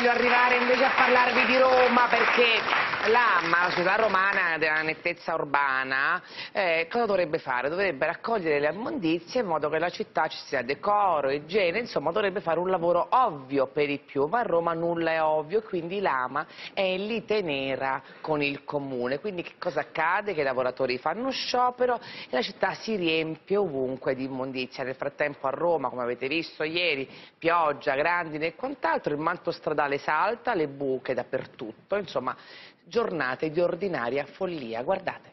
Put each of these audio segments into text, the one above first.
voglio arrivare invece a parlarvi di Roma, perché l'AMA, la società romana della nettezza urbana, cosa dovrebbe fare? Dovrebbe raccogliere le immondizie in modo che la città ci sia decoro, igiene, insomma dovrebbe fare un lavoro ovvio per i più, ma a Roma nulla è ovvio e quindi l'AMA è in lite nera con il comune. Quindi che cosa accade? Che i lavoratori fanno sciopero e la città si riempie ovunque di immondizia. Nel frattempo a Roma, come avete visto ieri, pioggia, grandine e quant'altro, il manto stradale salta, le buche dappertutto, insomma giornate di ordinaria follia. Guardate.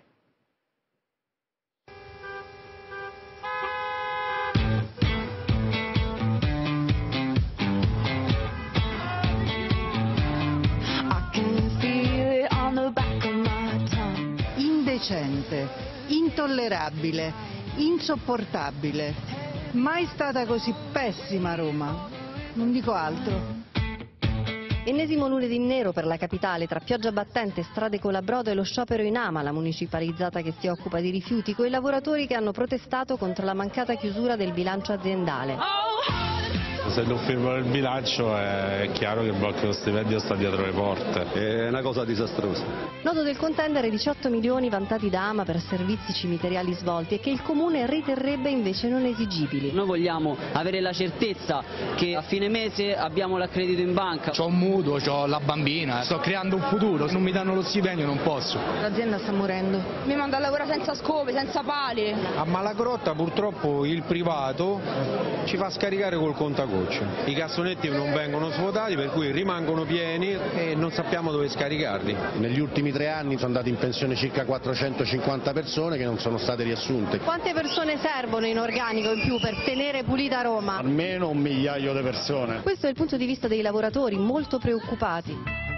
Indecente, intollerabile, insopportabile. Mai stata così pessima Roma, non dico altro. Ennesimo lunedì nero per la capitale, tra pioggia battente, strade colabrodo e lo sciopero in AMA, la municipalizzata che si occupa di rifiuti, coi lavoratori che hanno protestato contro la mancata chiusura del bilancio aziendale. Se non firmano il bilancio è chiaro che il blocco dello stipendio sta dietro le porte. È una cosa disastrosa. Nodo del contendere 18 milioni vantati da AMA per servizi cimiteriali svolti e che il comune riterrebbe invece non esigibili. Noi vogliamo avere la certezza che a fine mese abbiamo l'accredito in banca. C'ho un mutuo, c'ho la bambina, sto creando un futuro, se non mi danno lo stipendio non posso. L'azienda sta morendo. Mi manda a lavorare senza scope, senza pali. A Malagrotta purtroppo il privato ci fa scaricare col contagocce. I cassonetti non vengono svuotati, per cui rimangono pieni e non sappiamo dove scaricarli. Negli ultimi 3 anni sono andate in pensione circa 450 persone che non sono state riassunte. Quante persone servono in organico in più per tenere pulita Roma? Almeno 1 migliaio di persone. Questo è il punto di vista dei lavoratori, molto preoccupati.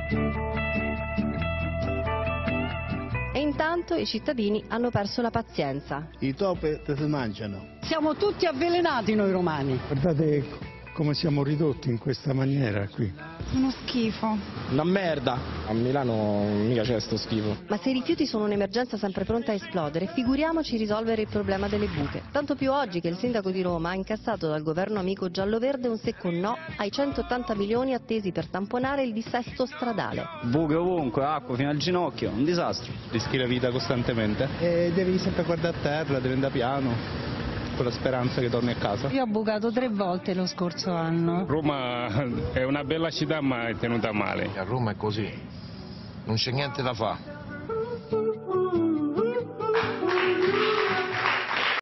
E intanto i cittadini hanno perso la pazienza. I topi si mangiano. Siamo tutti avvelenati noi romani. Guardate come siamo ridotti in questa maniera qui. Uno schifo. Una merda. A Milano mica c'è sto schifo. Ma se i rifiuti sono un'emergenza sempre pronta a esplodere, figuriamoci risolvere il problema delle buche. Tanto più oggi che il sindaco di Roma ha incassato dal governo amico giallo-verde un secco no ai 180 milioni attesi per tamponare il dissesto stradale. Buche ovunque, acqua fino al ginocchio, un disastro. Rischi la vita costantemente e devi sempre guardare a terra, devi andare piano, con la speranza che torni a casa. Io ho bucato 3 volte lo scorso anno. Roma è una bella città ma è tenuta male. A Roma è così, non c'è niente da fare.